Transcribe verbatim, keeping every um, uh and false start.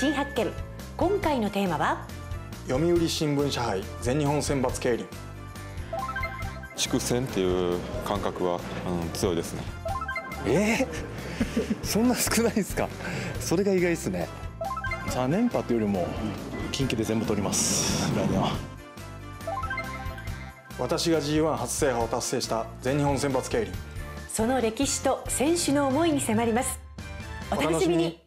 新発見。今回のテーマは読売新聞社杯全日本選抜競輪。 地区戦っていう感覚は、うん、強いですね。 えー、そんな少ないですか。それが意外ですね。 さん連覇というよりも近畿で全部取ります来年は。 私が ジーワン 初制覇を達成した全日本選抜競輪。 その歴史と選手の思いに迫ります。お楽しみに。